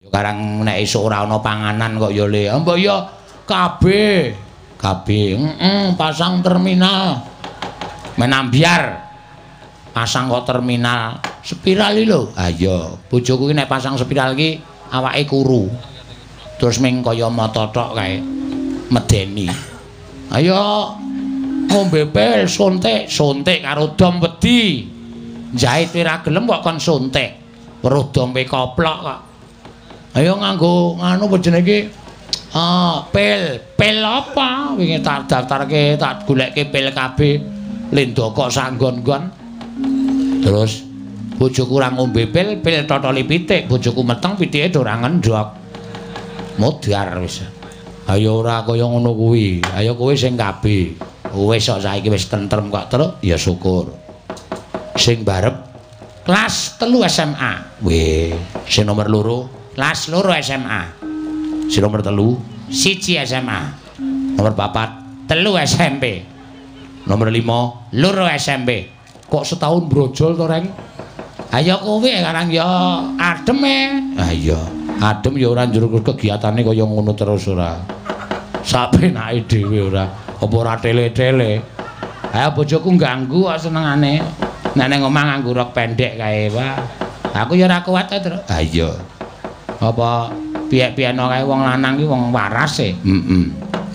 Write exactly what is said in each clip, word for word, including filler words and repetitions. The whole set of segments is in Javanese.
Karang nek esuk ora ana panganan kok ya le. Mbok ya kabeh. Kabeh. Heeh, pasang terminal. Menambiar. Pasang kok terminal spiral iki lho. Ha iya, bojoku iki nek pasang spiral iki awake kuru. Terus ming kaya mata tok kae. Medeni. Ayo ngombe pil suntik, suntik karo dom wedi. Jahit ora gelem kok kon suntik. Weruh dompe koplok kok. Ayo nganggo nganu apa jenenge iki? Ah, pil. Pil apa? Wingi tak daftarke, tak goleke pil kabeh. Lendoko sanggon-gon. Terus bojoku ora ngombe pil, pil totoli pitik, bojoku meteng pitike ora ngendhok. Modar wis. Ayo ora kaya ngono kuwi. Ayo kowe sing kabeh. Wis kok saiki wis tentrem kok terus ya syukur. Sing barep kelas telu S M A. Weh, sing nomor loro kelas loro S M A. Sing nomor telu siji S M A. Nomor papat telu S M P. Nomor lima loro S M P. Kok setahun brojol to, Reng? Ayo kowe karang ya adem e. Ah iya, adem ya ora njur kegiatane kaya ngono terus ora. Sapenake dhewe ora. Apa ora tele-tele. Ayo bojoku ganggu kok senengane. Nek ning omah nganggo rok pendek kae, Pak. Aku ya ora kuat to, Tru. Ah iya. Apa piyek-piyekno kae wong lanang ki wong waras e. Heeh.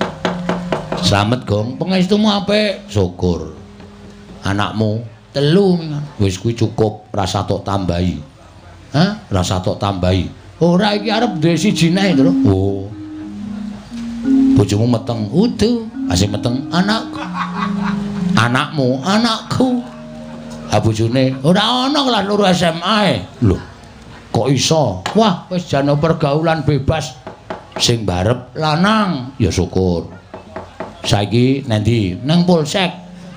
Slamet, Gong. Pengestumu apik. Syukur. Anakmu telu wis kuwi cukup, rasa tok tambahi. Hah? Rasa tok tambahi. Ora iki arep duwe siji neh, Tru. Oh. Bojomu meteng. Udu. Asih meteng anakku. Anakmu, anakku. Ha bojone ora ana kelas loro S M A e. Lho. Kok iso? Wah, wis jane pergaulan bebas. Sing barep lanang, ya syukur. Saiki nendi? Nang Polsek.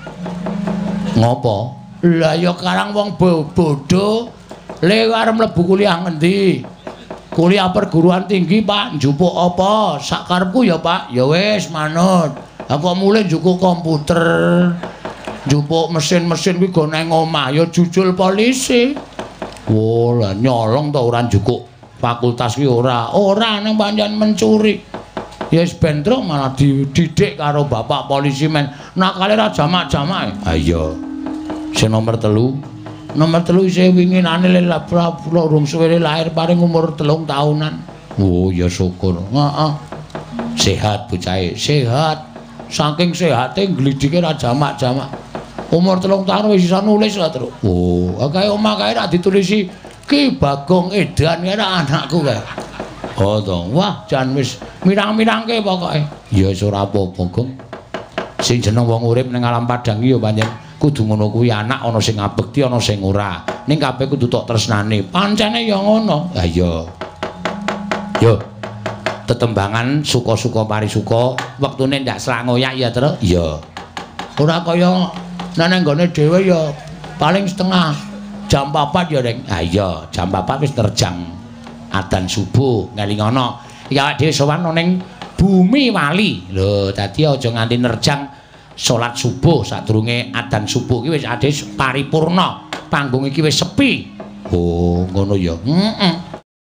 Ngopo? Lah ya karang wong bodho. Le arep mlebu kuliah ngendi? Kuliah perguruan tinggi, Pak. Njupuk apa? Sak karepku ya, Pak. Ya wis manut. Aku mulai njupuk komputer. Njupuk mesin-mesin kuwi go nang omah ya jujul polisi. Oh, lah nyolong to ora njupuk fakultas kuwi ora. Ora nang pancen mencuri. Ya wis bentrok malah dididik karo bapak polisi men. Nakale ra jamak-jamak. Ha iya. Sing nomor telu. Nomor telu isih winginane labra-labra rung suwe lahir paring umur telung taunan. Oh, ya syukur. Heeh. Sehat bocahe, sehat. Saking sehate glidike ra jamak-jamak. Umur telung tahun wis iso nulis lah, Tru. Oh, kae omah kae ra ditulisi Ki Bagong Edan kira anakku kae. Oh to. Wah, jan wis mirang-mirangke pokoke. Ya wis ora apa-apa, Gong. Sing jeneng wong urip ning alam padang iki ya pancen kudu ngono kuwi, anak ana sing ngabekti ana sing ora. Ning kabeh kudu tok tresnane. Pancene ya ngono. Ha iya. Yo. Tetembangan suka-suka parisuka, wektune ndak selak ngoyak ya, Tru. Iya. Ora kaya nang nggone dhewe ya paling setengah jam papat ya, Reng. Ha iya, jam papat wis terjang adzan subuh ngelingono. Ya awake dhewe sowan ning Bumi Wali. Lho, dadi aja nganti nerjang salat subuh sadurunge adzan subuh iki wis ade paripurna. Panggung iki wis sepi. Oh, ngono ya. Heeh.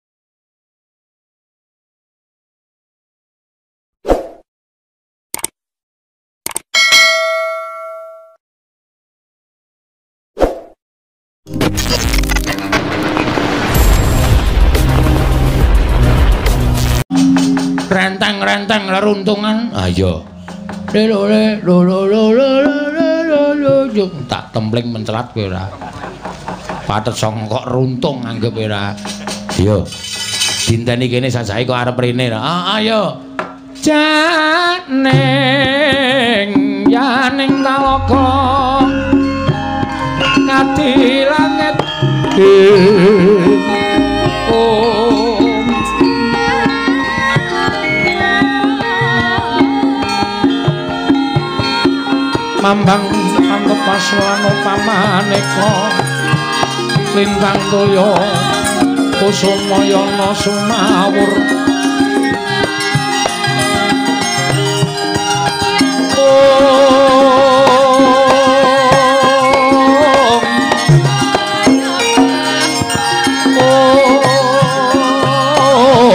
Renteng-renteng leruntungan. Ah iya. Lelo le lo lo lo lo lo lo tak templing mencelat kowe ora. Patet song kok runtung anggap ora. Iya. Dinteni kene sajae kok arep rene. Ah ayo. Janeng yaning talaka ngati langit. Oh Mambang anggep paswana pamaneka lintang toya kusumayana sumawur oh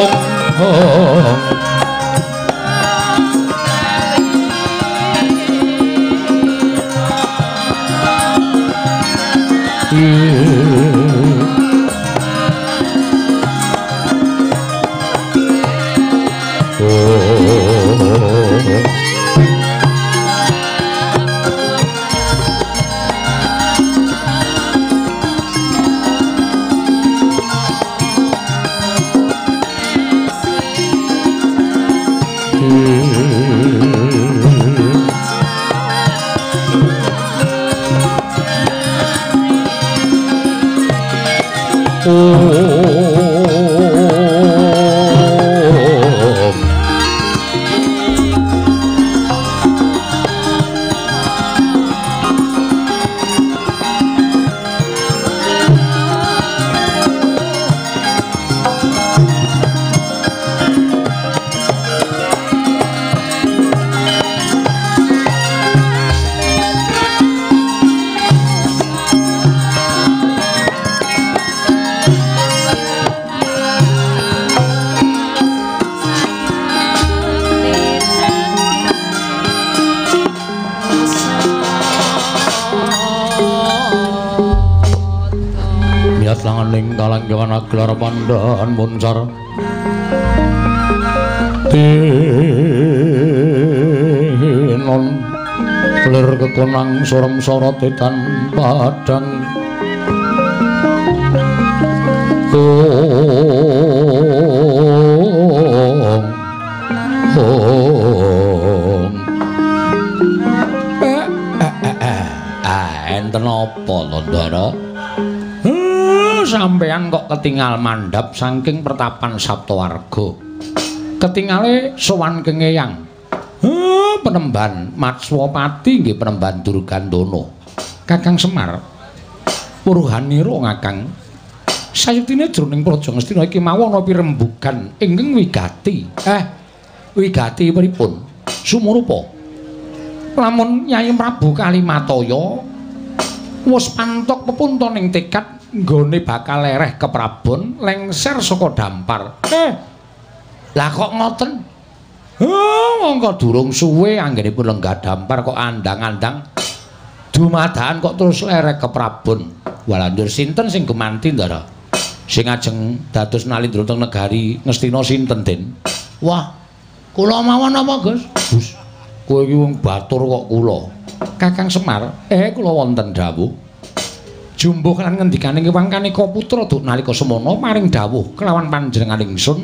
Gelar pandaan muncar tinon lir kekonang sorem sorote tan padang ong ong ah enten apa to Ndara sampeyan kok ketinggal mandhap saking pertapan Saptawarga. Ketingale sowan kengeyang. Heh, penemban Matswapati nggih penemban Durgandana. Kakang Semar. Puruhanira Kakang. Sayuktine jroning Praja Ngastina iki mawon ana pirembugan ingkang wigati. Eh, wigati pripun? Sumurupa. Lamun Nyai Prabu Kalimataya wis pantok pepuntoning tekad nggone bakal lereh ke Prabon lengser saka dampar. Eh. Lah kok ngoten? Oh, mongko durung suwe anggenipun lenggah dampar kok andang-andang dumadakan kok terus lereh ke Prabon. Walandur sinten sing gumanti Ndara? Sing ajeng dados nalindra teng negari Ngastina sinten, Den? Wah, kula mawon apa, Gus? Gus, kowe iki wong batur kok kula. Kakang Semar, eh kula wonten dawuh. Jumbuh lan ngendikaning Hyang Kanika putra duk nalika semana maring dawuh kelawan panjenenganing ingsun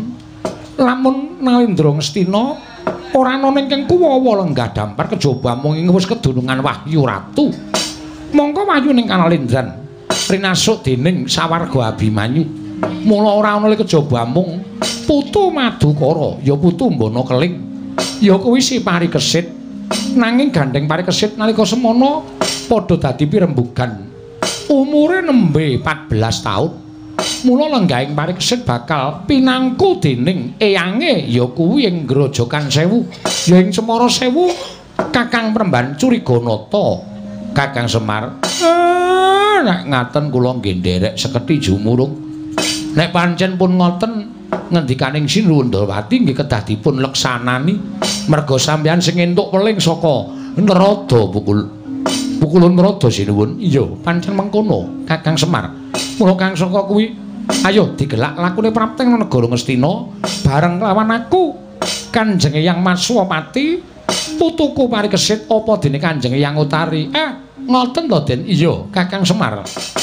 lamun Nalindra Ngastina ora ana ingkang kuwawa lenggah dampar kejaba mung ing wis kedunungan Wahyu Ratu mongko wayu ning Kanalindran rinasuk dening sawarga Abimanyu mula ora ana kejaba mung putu Madukara ya putu Mbana Keling ya kuwi si Parikesit nanging gandeng Parikesit nalika semana padha dadi pirembugan umure nembe empat belas taun. Mula lenggahing Parikesit bakal pinangku dening eyange ya kuwi ing Grojogan Sewu, ya ing Cemara Sewu, Kakang Premban Curiganata, Kakang Semar. Ah, nek ngaten kula nggih nderek sekethi jumurung. Nek pancen pun ngoten ngendikaning Sinuwundawati nggih kedah dipun leksanani merga sampeyan sing entuk weling saka Nerada pukul Pukulun Nerada Sinuwun. Iya, pancen mengkono, Kakang Semar. Mula kang saka kuwi, ayo digelak lakune prapteng negara Ngastina bareng lawan aku, Kanjeng Hyang Maswapati, putuku Parikesit apa dene Kanjeng Hyang Utari. Eh, ngoten to, Den? Iya, Kakang Semar.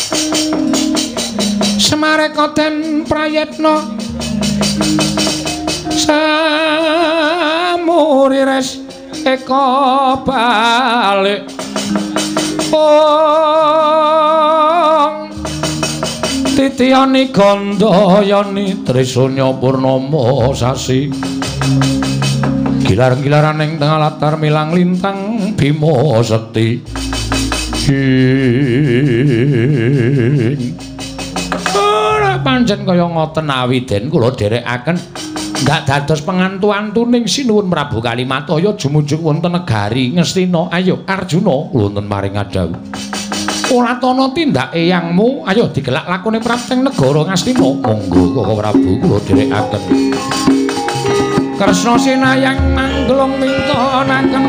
Semareka den prayetna samurires eka balik Ong titiyani gandayani Trisanya Purnama sasi gilar-gilaran ing tengah latar milang lintang Bima Sekti ora pancen kaya ngoten awiden kula dherekaken ndak dados pengantu-antuning Sinuwun Prabu Kalimataya jumujug wonten negari Ngastina. Ayo Arjuna wonten maring adhawu. Ora tana tindak eyangmu, ayo digelak lakune prapteng negara Ngastina. Monggo Kakang Prabu kula dherekaken. Kresna sinayang manglung mintonaken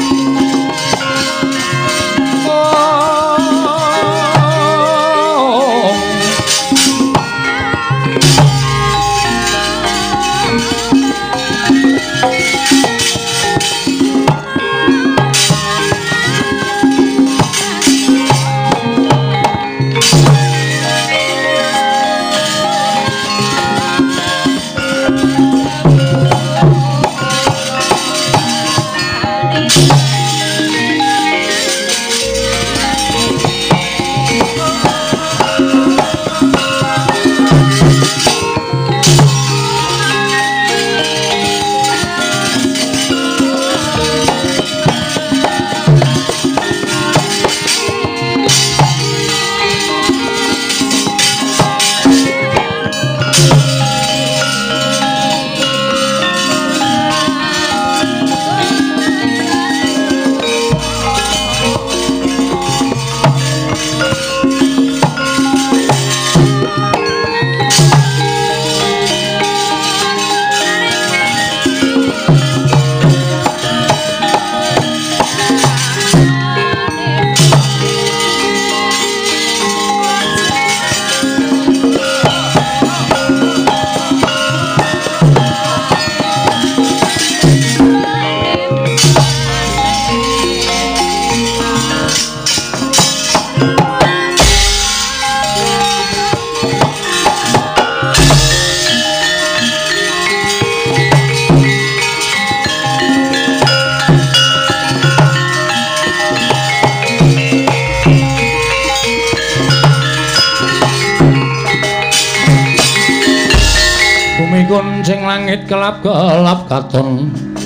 sing langit kelap-kelap katon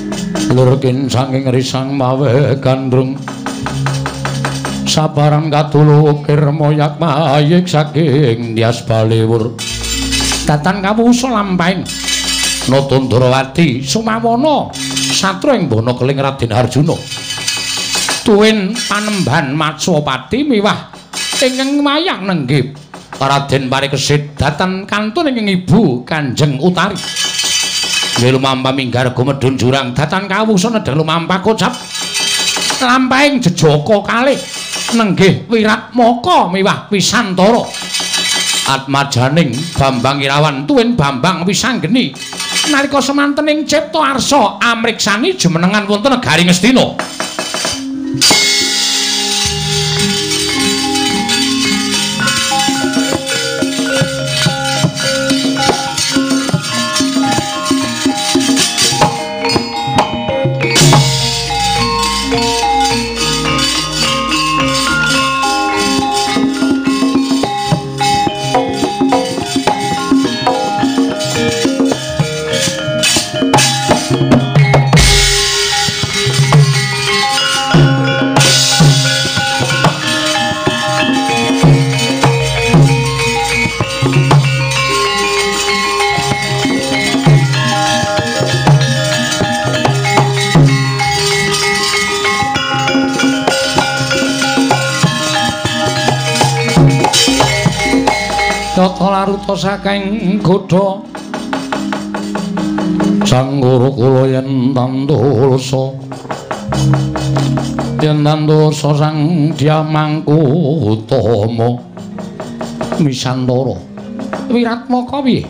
lurkin saking risang mawe gandrung sabarang katulukir moyak mayik saking dias baliwur datan kawusa lampahing Natandrawati sumawana satra ing bana keling Raden Arjuna tuwin panembahan Matsapati miwah ingkang mayang nenggih Raden Parikesit datan kantun ing ibu Kanjeng Utari nggih lumampah minggarga medhun jurang datan kawusa nedhang lumampah kocap lampahing jejaka kalih nenggih Wiratmaka miwah Wisantara atmajaning Bambang Irawan tuwin Bambang Wisanggeni nalika semantening cipta arsa amriksani jumenengan wonten negari Ngastina Tata laruta saking godha sang guru kula yen tandosa yen tandosa sang Dyamangku Utama Wisantara Wiratmaka piye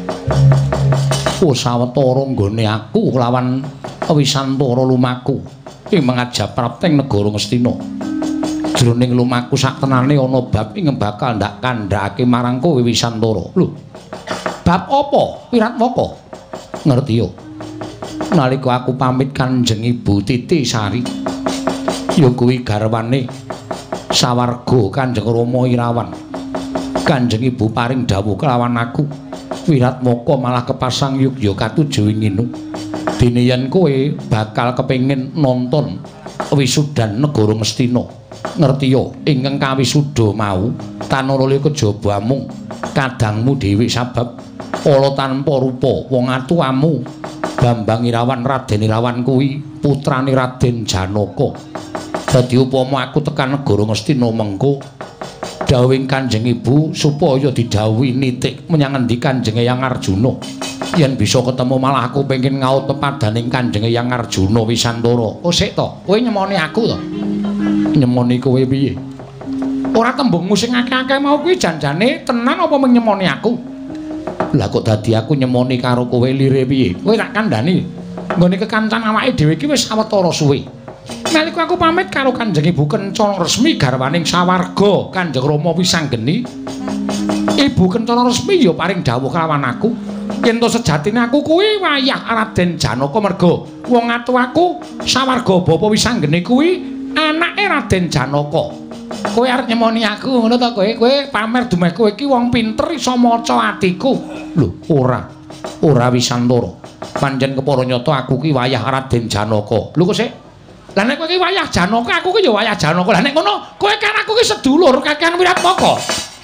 usawetara nggone aku kelawan Wisantara lumaku ing mangajab prapting negara Ngastina jroning lumaku saktenane ana bab ing bakal ndak kandhake marang kowe Wisantara. Lho. Bab apa, Wiratmaka? Ngerti yo. Nalika aku pamit Kanjeng Ibu Titi Sari, ya kuwi garwane sawarga Kanjeng Rama Irawan. Kanjeng Ibu paring dawuh kelawan aku, Wiratmaka malah kepasang yugya katujuh inginu. Dene yen kowe bakal kepengin nonton wisudan negara Ngastina. Ngerti yo ingkang kawisuda mau tanara kejaba mung kadangmu dhewe sabab ala tanpa rupa wong atuamu Bambang Irawan Raden Irawan kuwi putrane Raden Janaka. Dadi upama aku tekan negara Ngastina mengko dawuhing Kanjeng Ibu supaya didhawuhi nitik menyang endi Kanjeng Eyang Arjuna yen bisa ketemu malah aku pengen ngaut pepadaning Kanjeng Hyang Arjuna Wisantara. Oh sik to, kowe nyemoni aku to? Nyemoni kowe piye? Ora tembungmu sing akeh-akeh mau kuwi janjane tenan apa mung nyemoni aku? Lah kok dadi aku nyemoni karo kowe lire piye? Kowe tak kandhani. Nggone kekancan awake dhewe iki wis sawetara suwe. Nalika aku pamit karo Kanjeng Ibu Kencana Resmi garwaning sawarga Kanjeng Rama Wisanggeni, Ibu Kencana Resmi ya paring dawuh kelawan aku. Yen to sejatine aku kuwi wayah Raden Janaka merga wong atu aku sawarga Bapa Wisanggeni kuwi anake Raden Janaka. Kowe arep nyemoni aku ngono to kowe? Kowe pamer dumeh kowe iki wong pinter iso maca atiku. Lho, ora. Ora Wisantara. Pancen kepara nyata aku ki wayah Raden Janaka. Lho kok sik? Lah nek kowe ki wayah Janaka, aku ki ya wayah Janaka. Lah nek ngono, kowe kan aku ki sedulur kakehan Wiratmaka.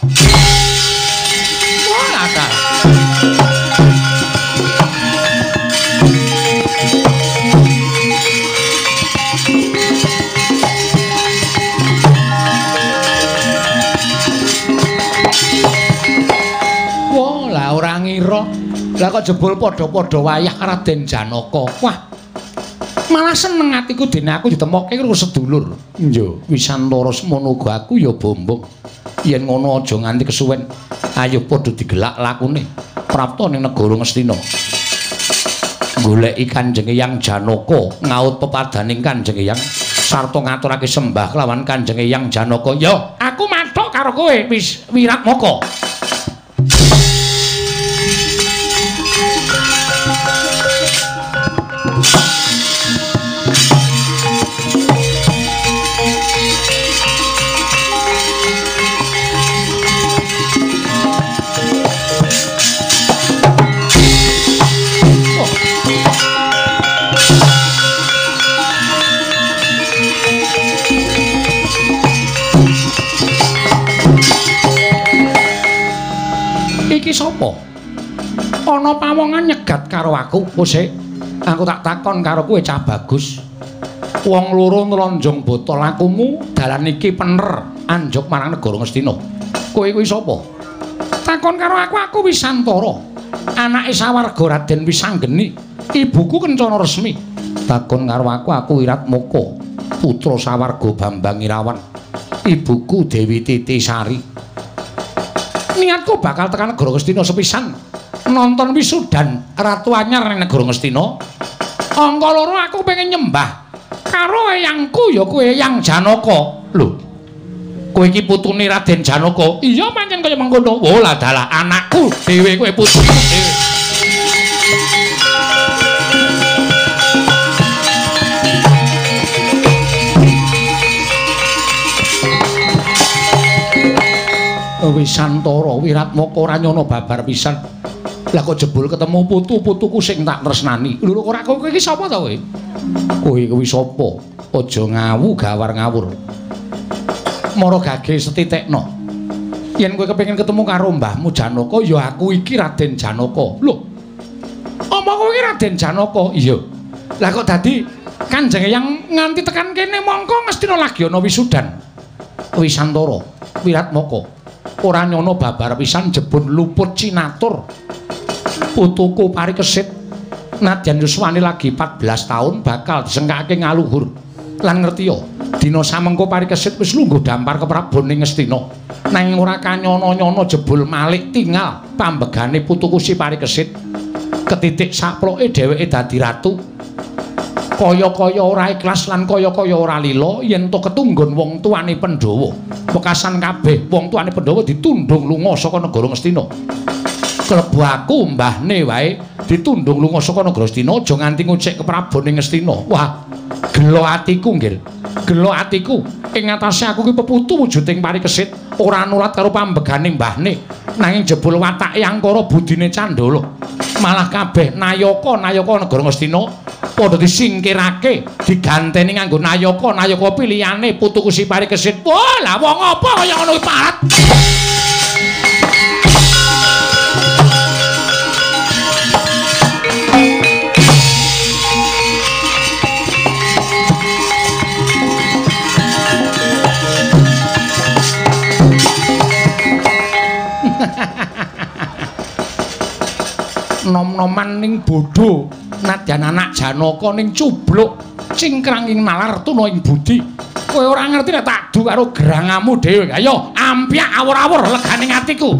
Wah, akal. Ora ngira. Lah kok jebul padha-padha wayah Raden Janaka. Wah. Malah seneng atiku dene aku ditemokke karo sedulur. Yo, Wisantara semono uga aku ya bombong. Yen ngono aja nganti kesuwen. Ayo padha digelak lakune. Prapta ning negara Ngastina. Goleki Kanjeng Hyang Janaka, ngaut pepadaning Kanjeng Hyang sarta ngaturake sembah kelawan Kanjeng Hyang Janaka. Yo, aku mathuk karo kowe wis Wiratmaka. Iki sapa? Ana pawongan nyegat karo aku. Oh sik. Aku tak takon karo kowe Cah Bagus. Wong loro nlonjong botol lakumu dalan iki pener anjuk marang negara Ngastina. Kowe kuwi sapa? Takon karo aku, aku Wisantara. Anake sawarga Raden Wisanggeni. Ibuku Kencana Resmi. Takon karo aku, aku Wiratmaka. Putra sawarga Bambang Irawan. Ibuku Dewi Titisari. Niatku bakal tekan negara Ngastina sepisan nonton wisudan Ratu Anyar ning negara Ngastina. Angka loro aku pengen nyembah karo eyangku ya kowe Eyang Janaka. Lho. Kowe iki putune Raden Janaka. Iya pancen kaya mengkono. Oh lah dalah anakku dhewe kowe putuku dhewe. Wisantara Wiratmaka ora nyono babar pisan. Lah kok jebul ketemu putu-putuku sing tak tresnani. Lho ora kowe iki sapa ta kowe? Kowe kuwi sapa? Aja ngawu gawar ngawur. Mara gage setitekno. Yen kowe kepengin ketemu karo mbahmu Janaka, ya aku iki Raden Janaka. Lho. Apa kowe iki Raden Janaka? Iya. Lah kok dadi Kanjeng Hyang nganti tekan kene mongko Ngastina lagi ana wisudan. Wisantara Wiratmaka. Ora nyono babar pisan jebul luput cinatur. Putuku parikesit nadyan yuswane lagi empat belas taun bakal disengkake ngaluhur. Lan ngertiya, dina samengko parikesit wis lungguh dampar ke Prabu ning Ngastina. Nanging ora kanyono-nyono jebul malik tinggal pambegane putuku si parikesit. Ketitik saploke dheweke dadi ratu. Kaya-kaya ora ikhlas lan kaya-kaya ora lila yen to ketunggon wong tuane Pandhawa. Wekasan kabeh wong tuane Pandhawa ditundung lunga saka negara Ngastina. Klebu aku mbahne wae ditundung lunga saka negara Ngastina aja nganti ngucik ke Prabu ning Ngastina. Wah, gelo atiku nggih. Gelo atiku ing atase aku ki peputu wujuding parikesit ora nulat karo pambegane mbahne. Nanging jebul watake angkara budine Candala. Malah kabeh nayaka-nayaka negara Ngastina padha disingkirake, diganteni nganggo nayaka-nayaka pilihane putuku si parikesit. Wah, lah wong apa kaya ngono iki parat. nom-noman ning bodho nadyan anak Janaka ning cubluk cingkrang ing nalar tuna ing budi kowe ora ngerti nek tak du karo gerangamu dhewe ayo ampiak awur-awur leganing atiku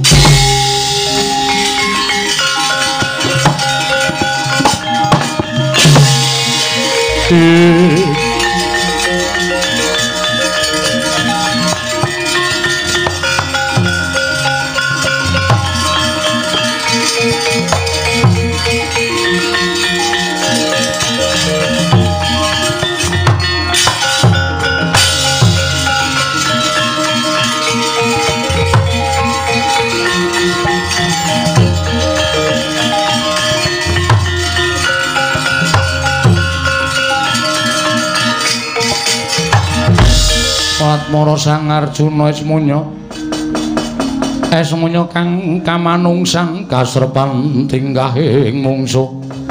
Atmara Sang Arjuna Esmunya Esmunya kang kamanungsang kasrepan tinggahing mungsuh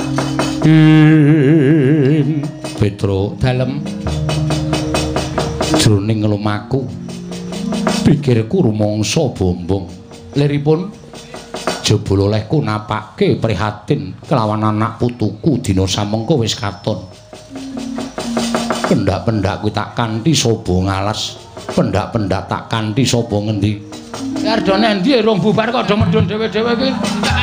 ing Petra dalem jroning lumaku pikirku rumangsa bombong liripun jebul olehku napake prihatin kelawan anak putuku dina samengko wis katon pendak-pendak kuwi tak kanthi sapa ngalas pendak-pendak tak kanthi sapa ngendi Ardane endi rong bubar kok do medhun dhewe-dhewe kuwi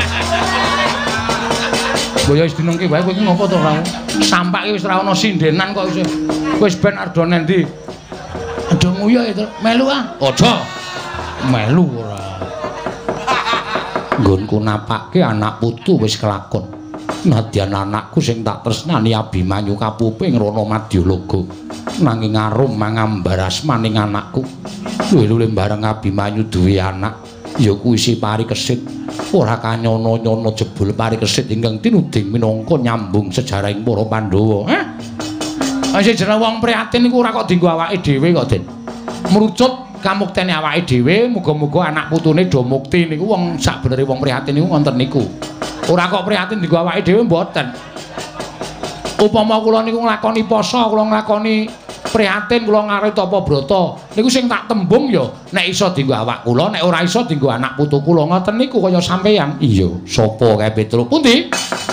boyo wis dinengke wae kowe iki ngopo to ora sampak iki wis ora ana sindenan kok wis wis ben Ardane endi ado nguyuh itu melu ah aja melu ora nggonku napake anak putu wis kelakon nadyan anakku sing tak tresnani Abimanyu kapuping rono Madyalaga nanging arum mangambar asmaning anakku luwe-luwe bareng Abimanyu duwe anak ya kuwi si Parikesit ora kanyono-nyono jebul Parikesit ingkang tinuding minangka nyambung sejarahing para Pandhawa eh sing jeneng wong prihatin iku ora kok dienggo awake dhewe kok Den mrucut kamuktene awake dhewe muga-muga anak putune do mukti niku wong sakbenere wong prihatin niku wonten niku ora kok prihatin dienggo awake dhewe mboten. Upama kula niku nglakoni poso, kula nglakoni prihatin, kula ngarit apa brata, niku sing tak tembung ya nek iso dienggo awak kula, nek ora iso dienggo anak putu kula ngoten niku kaya sampeyan. Iya, sapa kae Petruk? Pundi?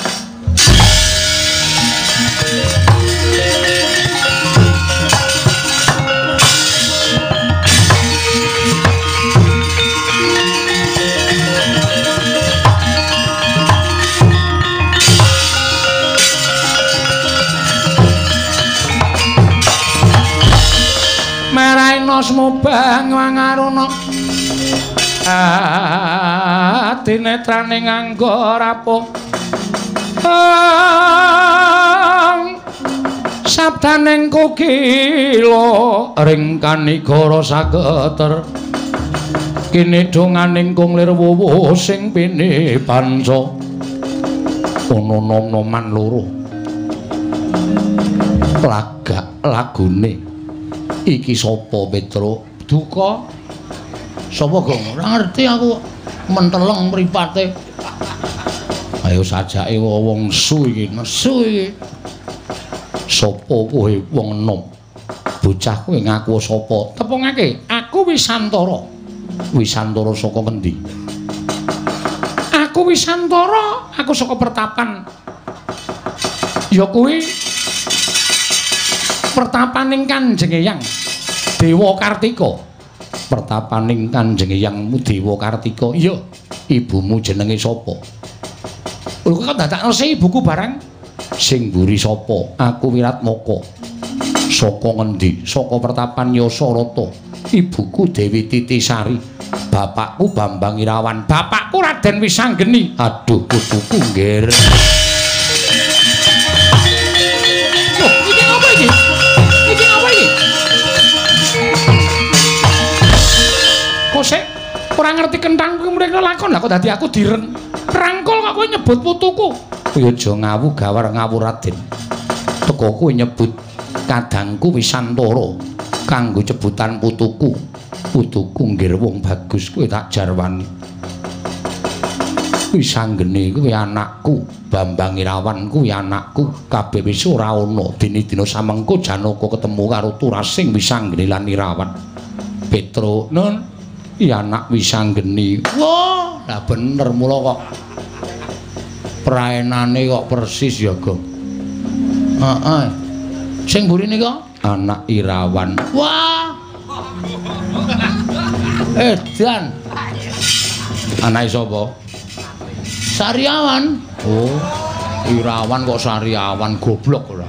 Mubang wangaruna ati netrane nganggo rapuh sabdaning kukila ring kanigara sageter kene donganing kunglir wuwuh sing pene panca ana nom-noman loro lagak lagune iki sapa Petruk duka sapa gong ora ngerti aku menteleng mripate ayo sajake wong su iki nesu iki sapa kowe wong enom bocah kowe ngaku sapa tepungake aku Wisantara Wisantara saka ngendi aku Wisantara aku saka pertapan ya kuwi pertapaning Kanjeng Hyang Dewa Kartika pertapaning Kanjeng Hyangmu Dewa Kartika iya ibumu jenenge sapa lho kok dadak resi ibuku barang sing mburi sapa aku Wiratmaka saka ngendi saka pertapan Yasarata ibuku Dewi Titisari bapakku Bambang Irawan bapakku Raden Wisanggeni aduh putuku ngger sik ora ngerti kentangku mrene lakon lah kok dadi aku diren rangkul kok kowe nyebut putuku ya aja ngawu gawar ngawur Raden teko kowe nyebut kadangku Wisantara kanggo cebutan putuku putuku nggir wong bagus kowe tak jarwani Wisanggeni kuwi anakku Bambang Irawan kuwi anakku kabeh wis ora ana dina-dina samengko Janaka ketemu karo Turasing Wisanggeni lan Irawan Petruk nun iya anak Wisanggeni wah lah bener mula kok praenane kok persis ya, Gong. Heeh. Sing mburine kok anak Irawan. Wah. Edan. Anake sapa? Sariawan. Oh, Irawan kok Sariawan, goblok ora.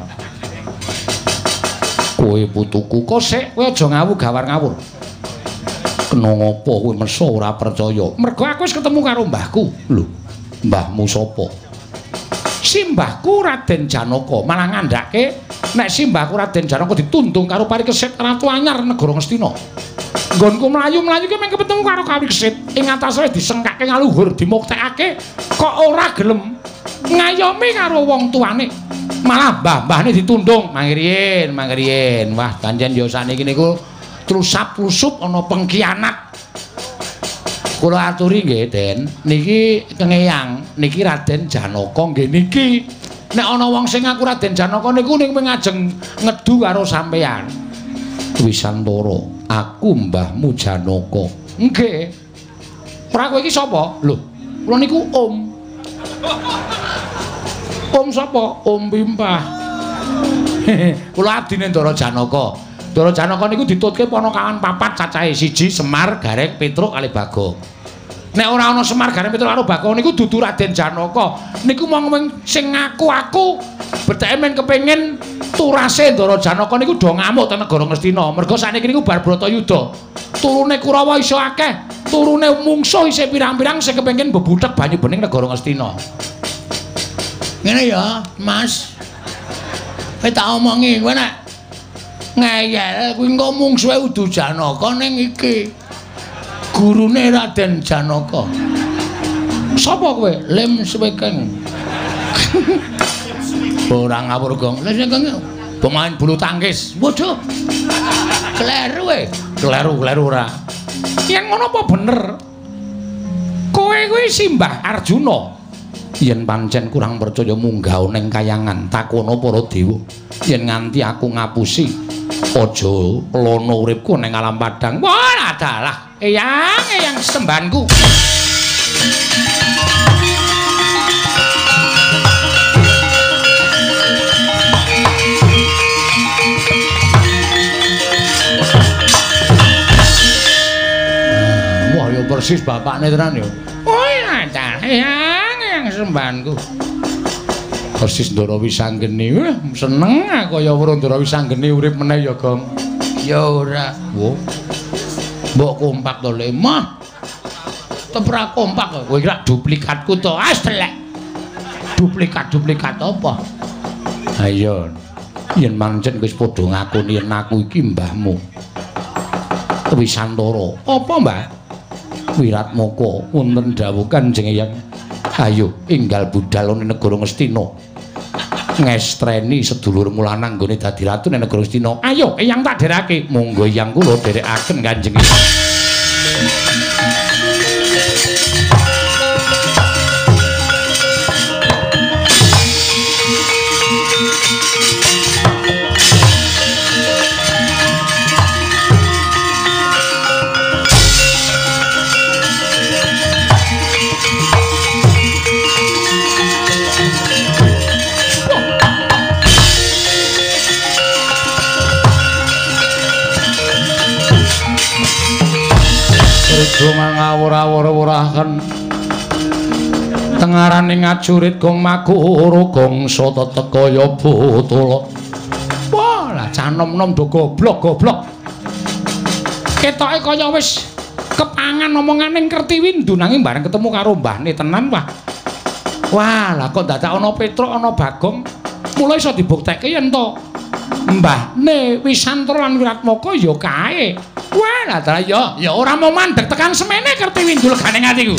Kowe putuku kok sik kowe aja ngawu gawar ngawur. Kena ngopo kowe meso ora percaya? Mergo aku wis ketemu karo mbahku. Lho, mbahmu sapa? Simbahku Raden Janaka, malah ngandhake nek simbahku Raden Janaka ditundung karo Parikesit Ratu Anyar negara Ngastina. Nggonku mlayu-mlayu ki mung ketemu karo Parikesit ing atase disengkake ngaluhur dimuktekake kok ora gelem ngayomi karo wong tuane. Malah mbah-mbahne ditundung mangriyen mangriyen. Wah, kanjen ya saniki niku trusap-trusup ana pengkhianat. Kula aturi nggih, Den. Niki kengeyang, niki Raden Janaka nggih niki. Nek ana wong sing ngaku Raden Janaka niku ning ngajeng ngedu karo sampeyan. Wisantara, aku mbahmu Janaka. Nggih. Ora kowe iki sapa? Lho, kula niku Om. Om sapa? Om Pimpah. Kula abdine Ndara Janaka. Ndara Janaka niku ditutke ponokawan papat cacahe siji Semar, Gareng, Petruk kali Bagong. Nek ora ana Semar, Gareng, Petruk karo Bagong niku dudu Raden Janaka. Niku mong sing ngaku aku beteke men kepengin turase Ndara Janaka niku do ngamuk teng negara Ngastina. Mergo sakniki niku bar Bratayuda. Turune Kurawa iso akeh, turune mungsuh isih pirang-pirang sing kepengin bebutek banyu bening negara Ngastina. Ngene ya, Mas. Kowe tak omongi kowe nek ngeyel kuwi engko mungsuhe Udu Janaka ning iki. Gurune Raden Janaka. Sapa kowe? Lem Swekeng. Ora ngawur, Gong. Lem Swekeng pemain bulu tangkis. Waduh. Kleru e. Kleru, kleru ora. Yen ngono apa bener? Kowe kuwi Simbah Arjuna. Yen pancen kurang percaya munggah ning kayangan takono para dewa. Yen nganti aku ngapusi aja lono uripku ning alam padang. Wah, adalah eyang eyang sembanku. Wah, ya persis bapakne tenan ya. Oh, adalah eyang eyang sembanku. Persis Ndara Wisanggeni. Wah, seneng aku kaya weruh Ndara Wisanggeni urip meneh ya, Gong. Ya ora. Wo. Mbok kompak to, Le. Mah. Tepra kompak kowe kira duplikatku to. As telek. Duplikat-duplikat apa? Ayo. Yen pancen wis padha ngakoni yen aku iki mbahmu. Wisantara. Apa, Mbah? Wiratmaka wonten dawuh Kanjeng Eyang. Ayo enggal budal ning negara Ngastina. Ngestreni sedulurmu lanang nggone dadi ratu ning negara Ngastina. Ayo Eyang tak derake. Monggo Eyang kula derekaken Kanjeng Eyang. Cuma ngawur-awur-awuraken tengaraning ngajurit gong makuru gong soto teka ya botol. Wah, lah canom-nom do goblok-goblok. Ketoke kaya wis kepangan omongane Kertiwindu nanging bareng ketemu karo mbahne tenan wah. Wah, lah kok dadak ana Petruk ana Bagong. Mulai iso dibuktekke yen to mbahne Wisantara lan Wiratmaka ya kae. Wah, lah ta ya, ya ora mau mandeg tekan semene Kertiwindu legane atiku.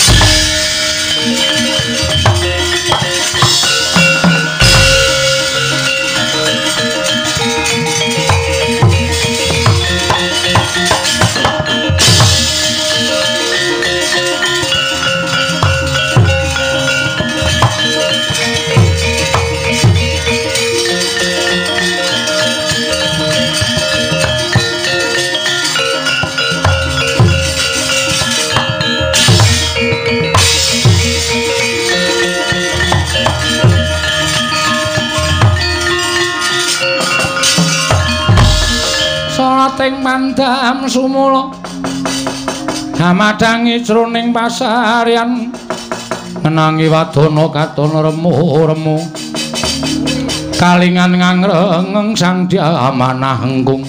pating pandam sumula hamadangi jroning pasaryan ngenangi wadana katon remu-remu kalingan ngangrengeng sang diamanah engkung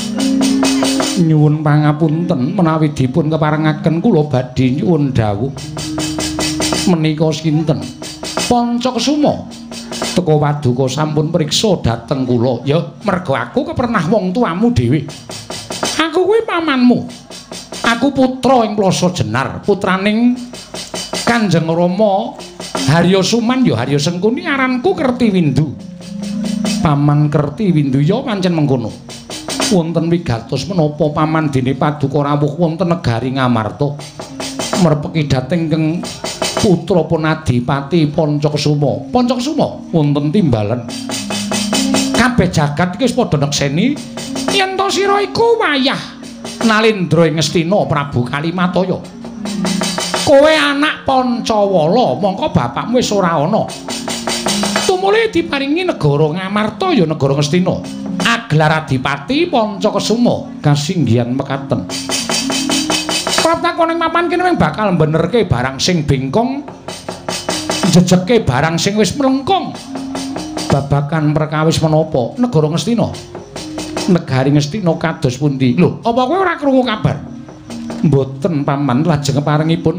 nyuwun pangapunten menawi dipun keparengaken kula badhe nyuwun dawuh menika sinten Pancakesuma teka paduka sampun priksa dhateng kula ya merga aku kepernah wong tuamu dhewe aku kuwi pamanmu aku putra ing Plasa Jenar putraning Kanjeng Rama Harya Suman ya Harya Sengkuni aranku Kertiwindu paman Kertiwindu ya pancen mengkono wonten wigatos menapa paman dene paduka rawuh wonten negari Ngamarta merpeki dhateng keng putra Punadipati Pancakesuma Pancakesuma wonten timbalan kabeh jagat iki wis padha nekseni yen to sira iku wayah Nalendra ing Ngastina Prabu Kalimataya kowe anak Pancawala mongko bapakmu wis ora ana tumuli diparingi negara Ngamarta ya negara Ngastina Aglar Adipati Pancakesuma kasinggihan mekaten pratakoning mapan kene bakal benerke barang sing bengkong jejeke barang sing wis mlengkong babakan perkawis menapa negara Ngastina negari Ngastina kados pundi lho apa kowe ora krungu kabar mboten paman lajeng keparengipun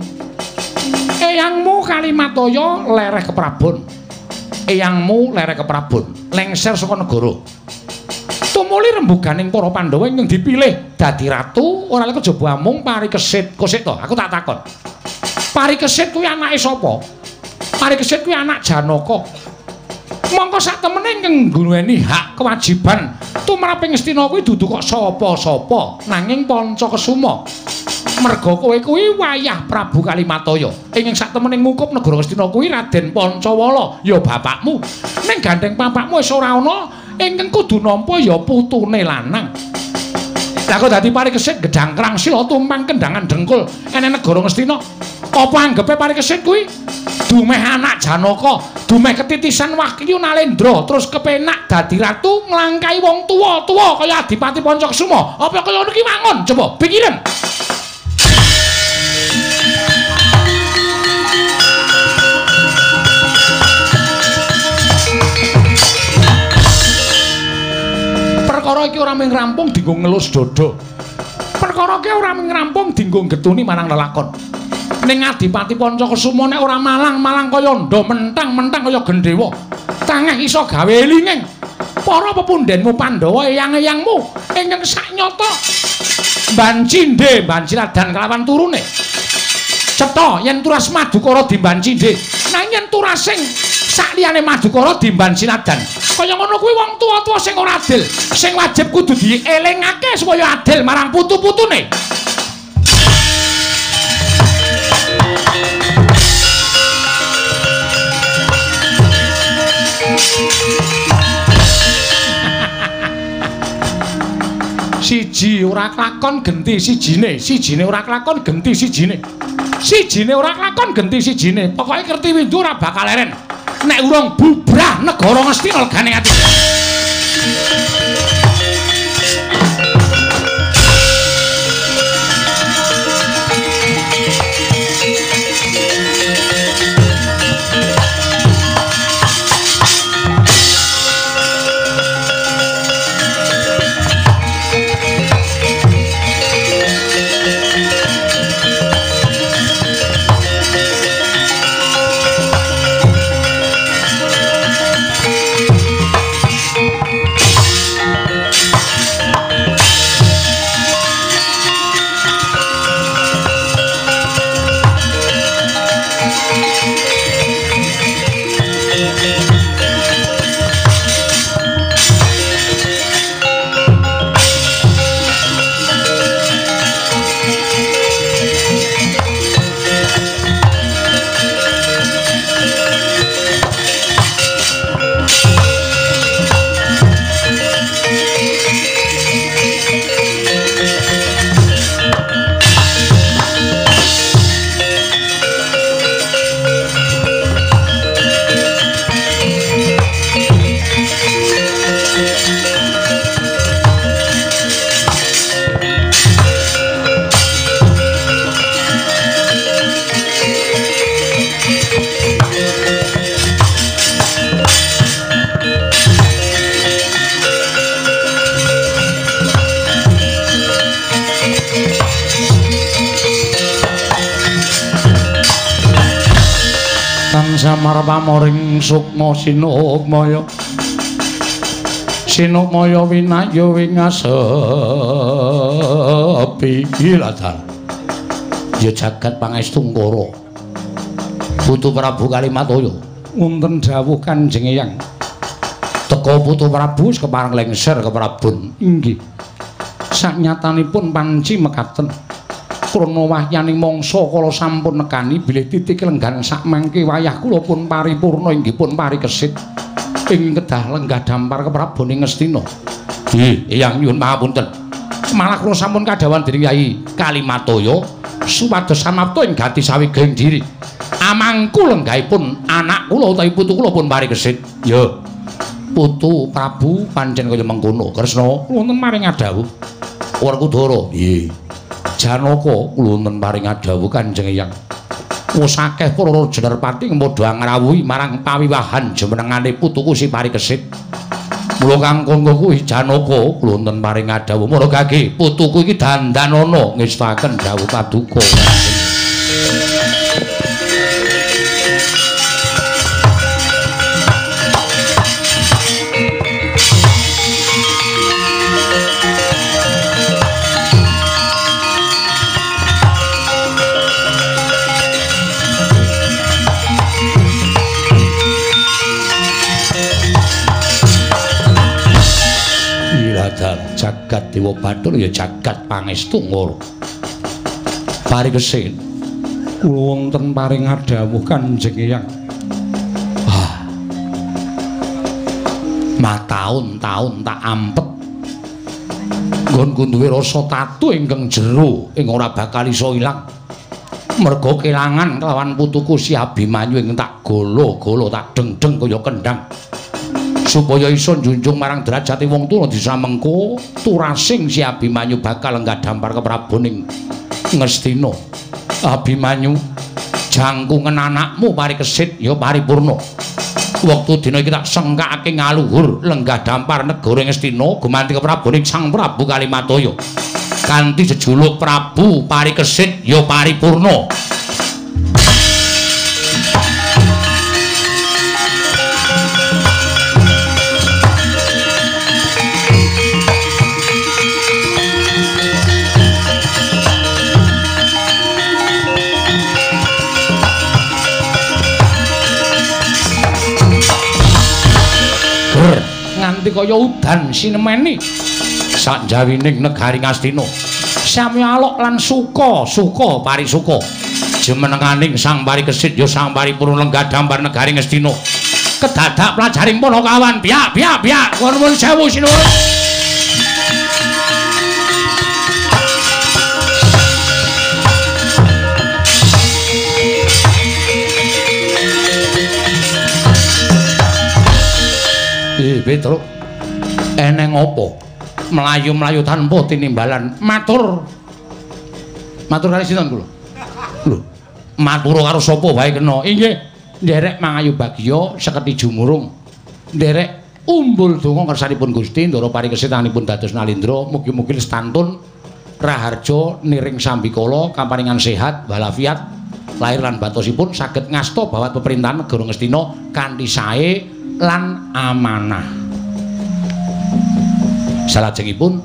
eyangmu Kalimataya lereh keprabon eyangmu lereh keprabon lengser saka negara tumuli rembuganing para Pandhawa ingkang dipilih dadi ratu ora lek kejaba amung Parikesit kosik to aku tak takon Parikesit kuwi anake sapa Parikesit kuwi anak Janaka mongko sak temene ingkang nduweni hak kewajiban tumraping Ngastina kuwi dudu kok sapa-sapa nanging Pancakesuma merga kowe kuwi wayah Prabu Kalimataya ingkang sak temene ngukup negara Ngastina kuwi Raden Pancawala ya bapakmu ning gandeng bapakmu wis ora ana ingkang kudu nampa ya putune lanang. Lah kok dadi Parikesit gedhang krangsila tumpang kendangan dengkul ene negara Ngastina. Apa anggepe Parikesit kuwi dumeh anak Janaka, dumeh ketitisan Wahyu Nalendra terus kepenak dadi ratu nglangkai wong tuwa-tuwa kaya Adipati Pancakesuma. Apa kaya ngono ki wangun? Coba pikirin. Perkara iki ora mung rampung dienggo ngelus dada. Perkara iki ora mung rampung dienggo getuni marang lelakon. Ning Adipati Pancakesuma nek ora malang-malang kaya nda mentang-mentang kaya gendhewa. Tangeh iso gawe elinging. Para pepundhenmu Pandhawa eyang-eyangmu ingkang saknyata Bancindhe, Banciladan kelawan turune. Cetha yen turas Madukara dimbancindhe, nanging yen turasing sakliyane Madukara dimbanciladan. Kaya ngono kuwi wong tuwa-tuwa sing ora adil, sing wajib kudu dielingake supaya adil marang putu-putune. Siji ora klakon genti sijine, sijine ora klakon genti sijine. Sijine ora klakon genti sijine. Pokoke Kertiwindu ora bakal leren. Nek urung bubrah negara Ngastina legane ati. lamar pamoring sukma sinukmaya sinukmaya winayu wingasepi iladan ya jagat pangestu ngkara Putu Prabu Kalimataya wonten dawuh Kanjeng Eyang teka Putu Prabu kepareng lengser ke Prabun inggih saknyatanipun panci mekaten krana wahyaning mangsa kala sampun nekani bilih titik lenggan sak mangke wayah kula pun paripurna inggih pun parikesit ing kedah lenggah dampar ke Prabuning Ngastina nggih Eyang nyuwun pangapunten malah kula sampun kadhawuhan dening Kyai Kalimataya supados samapta ing gati sawigeng diri amangku lenggahipun anak kula utawi putu kula pun parikesit ya Putu Prabu pancen kaya mengkono Kresna wonten maring adhawuh Werkudara nggih Janaka kula wonten maring adhawuh Kanjeng Eyang wis akeh para raja Nerpati padha ngrawuhi marang pawiwahan jumenengane putuku si parikesit mula kang kono kuwi Janaka kula wonten maring adhawuh mara gage putuku iki dandanana ngestaken dawuh paduka jagat Dewa Bathara ya jagat pangestu ngara parikesit kula wonten paring adhawuh Kanjeng Eyang ah mataun-taun tak ampet nggonku duwe rasa tatu ingkang jero ing ora bakal iso ilang merga kelangan kelawan putuku si Abimanyu ing tak golo-golo tak deng-deng kaya kendhang supaya iso njunjung marang derajate wong tuwa disa mengko turasing si Abimanyu bakal enggak dampar ke Prabuning Ngastina Abimanyu jangkungan anakmu parikesit ya paripurna wektu dina iki tak sengkakake ngaluhur lenggah dampar negara Ngastina gumanti ke Prabuning Sang Prabu Kalimataya kanthi jejuluk Prabu Parikesit ya paripurna nganti kaya udan sinemeni sakjawining negari Ngastina sami alok lan suka suka parisuka jumenenganing Sang Parikesit ya sang paripurna lenggah dampar negari Ngastina kedadak plajaring Panakawan biak biak biak nuwun sewu sinuwun Petro eneng apa melayu-melayu tanpa tinimbalan matur matur kali sinten kula lho matur karo sapa wae kena inggih nderek mangayu bagya seketi jumurung nderek umbul donga kersanipun Gusti ndara parikesetanipun dados nalindra mugi-mugi lestantun raharja niring sambikala kaparingan sehat walafiat lahir lan batosipun saged ngasta bawat peperintahan negara Ngastina kanthi sae lan amanah. Salajengipun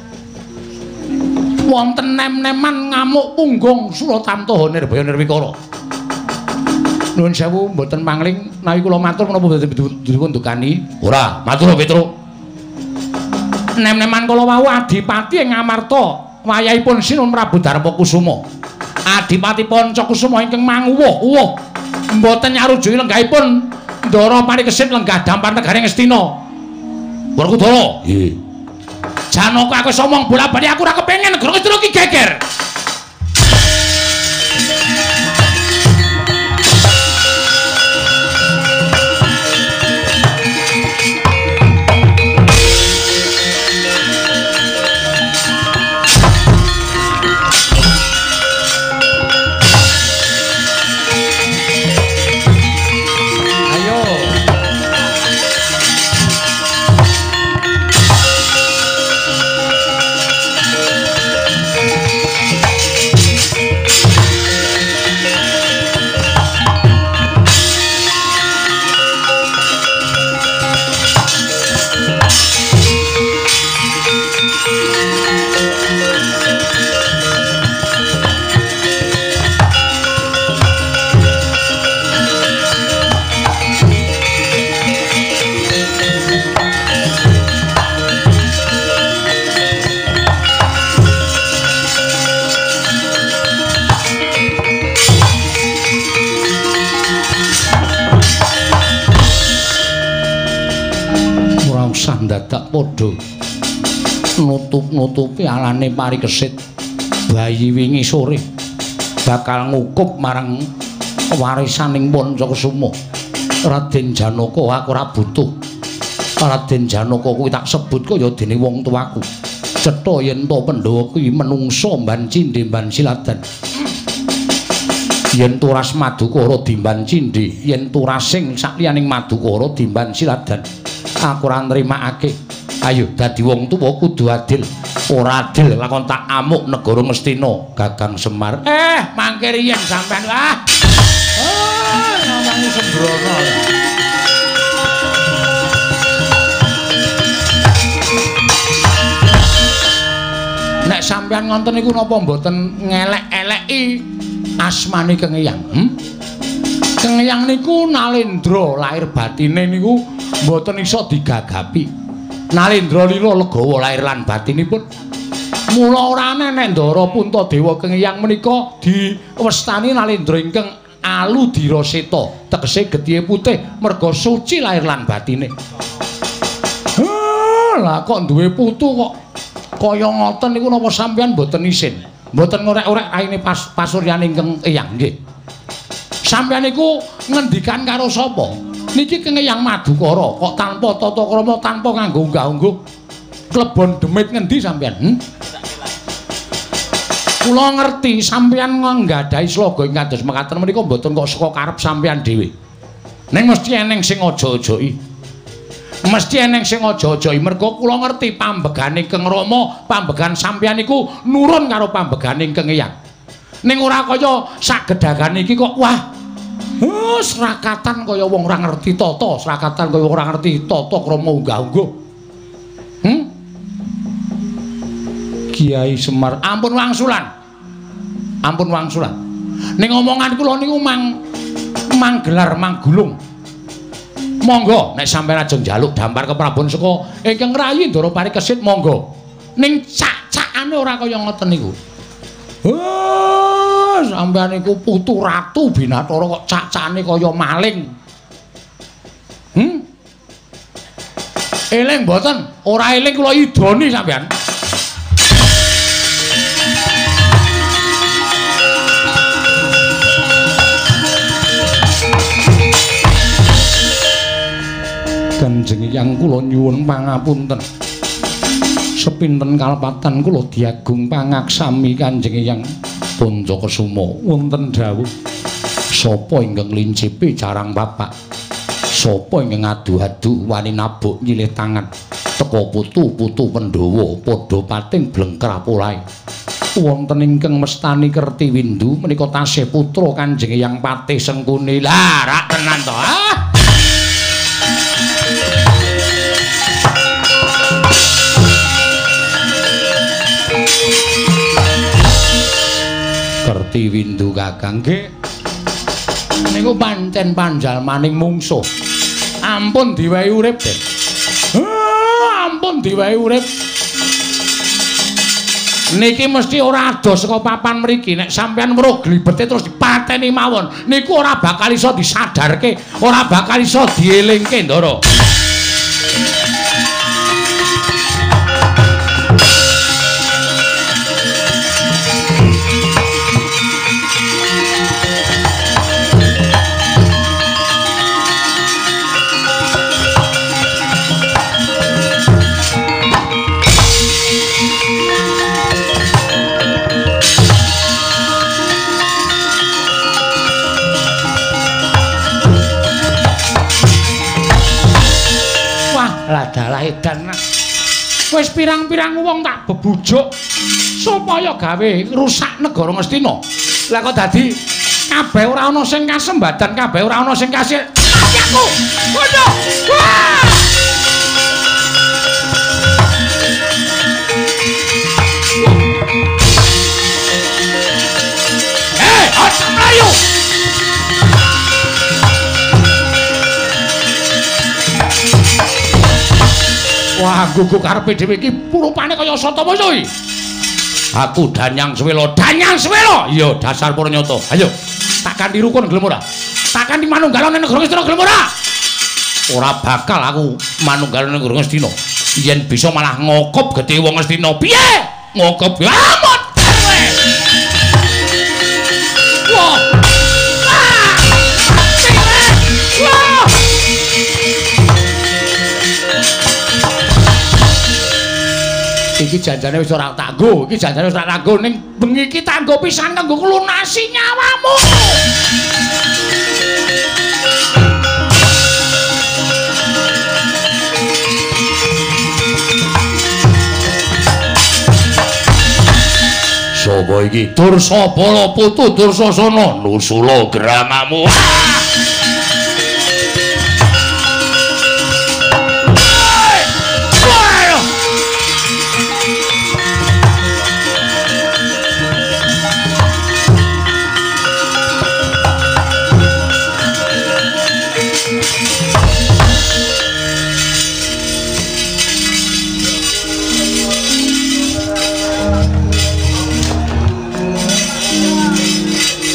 wonten nem-neman ngamuk punggung Suratamtaha Nirbaya Nirwikara. Nuwun sewu mboten mangling nawi kula matur menapa mboten dipun dukani? Ora, matur Petro. Nem-neman kala wau Adipati ing Ngamarta wayahipun Sinun Prabu Darmakusuma. Adipati Pancakusuma ingkang manguwuh-uwuh mboten nyarujuki lenggahipun Ndara Parikesit lenggah dampar negari Ngastina. Werkudara. Nggih. Janaka aku wis omong bola-bali aku ora kepengin negara Ngastina iki geger. ora usah dadak padha nutup-nutupi alane parikesit bayi wingi sore bakal ngukup marang warisaning Pancakesuma. Raden Janaka aku ora butuh. Raden Janaka kuwi tak sebut kaya dene wong tuaku. Cetha yen to Pandhawa kuwi menungsa mban cindhe mban siladan. Yen turas Madukara dimban cindhe, yen turasing sakliyaning Madukara dimban siladan. Aku ora nrimakake. Ayo dadi wong tuwa kudu adil. Ora adil lakon tak amuk negara Ngastina, Gagang Semar. Eh, mangke riyen sampean ah. Oh, namanya sembrono. Nek sampean ngonten niku napa mboten ngelek-eleki asmane Kang Eyang? Hmm? Kang Eyang niku Nalendra lahir batine niku mboten iso digagapi. Nalendra lila legawa lahir lan batinipun. Mula ora ana nek Ndara Puntadewa Kang Eyang menika diwestani Nalendra ingkang Aludira Seta, tegese getihé putih merga suci lahir lan batine. Lah kok duwe putu kok kaya ngoten niku napa sampeyan mboten isin? Mboten ngorek-orek raine pas pasuryaning Kang Eyang nggih. Sampeyan niku ngendikan karo sapa? Niki Kang Eyang Madukara kok tanpa tata krama, tanpa nganggo unggah-ungguh. Klebon demit ngendi sampeyan? Hmm? Kula ngerti sampeyan nggadahi sloga ing kados mekaten menika mboten kok saka karep sampeyan dhewe. Ning mesti eneng sing aja-ajoki. Mesti eneng sing aja-ajoki merga kula ngerti pambegane Kang Rama, pambegan sampeyan iku nurun karo pambegane Kang Eyang. Ning ora kaya sagedhagan iki kok wah. Oh, serakatan kaya wong ora ngerti tata, serakatan kaya ora ngerti tata krama unggah-ungguh. Hmm? Kiai Semar, ampun wangsulan. Ampun wangsulan. Ning omongan kula niku mang manggelar manggulung. Monggo nek sampeyan ajeng njaluk dampar keprabon saka ingkang rayi Ndara Parikesit monggo. Ning cak-cakane ora kaya ngoten niku. Oh, sampeyan niku putu ratu Binathara kok cak-cakane kaya maling. Hmm? Eling mboten? Ora eling kula idoni sampeyan. Kanjeng Eyang kula nyuwun pangapunten. Sepinten kalepatan kula diagung pangaksami Kanjeng Eyang Pancakesuma. Wonten dawuh sapa ingkang lincipi jarang bapak, sapa ingkang adu-adu wani nabuk nyilih tangan, teka putu-putu Pandhawa padha pating blengker apolahe. Wonten ingkang mestani Kerti Windu menika tasih putra Kanjeng Eyang Patih Sengkuni. Lah rak tenan to. Ah. Kerti Windu Kakang nggih. Niku pancen panjalmaning mungsuh. Ampun diwehi urip, Den. Ah, ampun diwehi urip. Niki mesti ora adoh saka papan mriki nek sampeyan weruh glibete terus dipateni mawon. Niku ora bakal iso disadarke, ora bakal iso dielingke, Ndara. Ladalah edan. Wis pirang-pirang wong tak bebujuk supaya gawe rusak negara Ngastina. Lah kok dadi kabeh ora ana sing kasembadan, kabeh ora ana sing kasil. Aku. Waduh. Wah! Eh, aja mlayu. Wah, gugu karepe dhewe iki rupane kaya Satamaya iki. Aku Danyang Swela, Danyang Swela. Iya, dasar Pranyata. Ayo, takkan dirukun gelem ora? Takkan di manunggalane negara Ngastina gelem ora? ora bakal aku manunggal ning Guru Ngastina. Yen bisa malah ngokop gedhe wong Ngastina. Piye? Ngokop amot kowe. Wah. Iki janjane wis ora tak nggo, iki janjane wis ora tak nggo ning bengi iki tak nggo pisan kanggo nglunasi nyawamu. Sapa iki? Dursabala putu Dursasana nusula gramamu.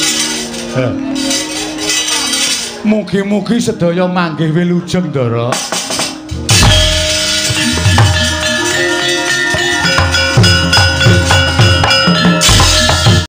Mugi-mugi sedaya manggih wilujeng Ndara.